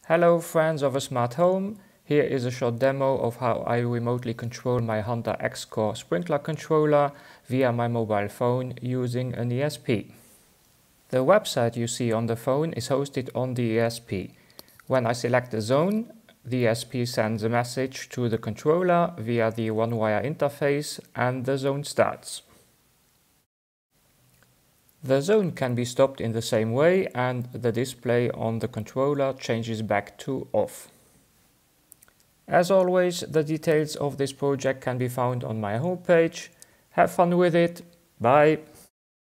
Hello friends of a smart home, here is a short demo of how I remotely control my Hunter X-Core sprinkler controller via my mobile phone using an ESP. The website you see on the phone is hosted on the ESP. When I select the zone, the ESP sends a message to the controller via the one-wire interface and the zone starts. The zone can be stopped in the same way and the display on the controller changes back to off. As always, the details of this project can be found on my homepage. Have fun with it. Bye!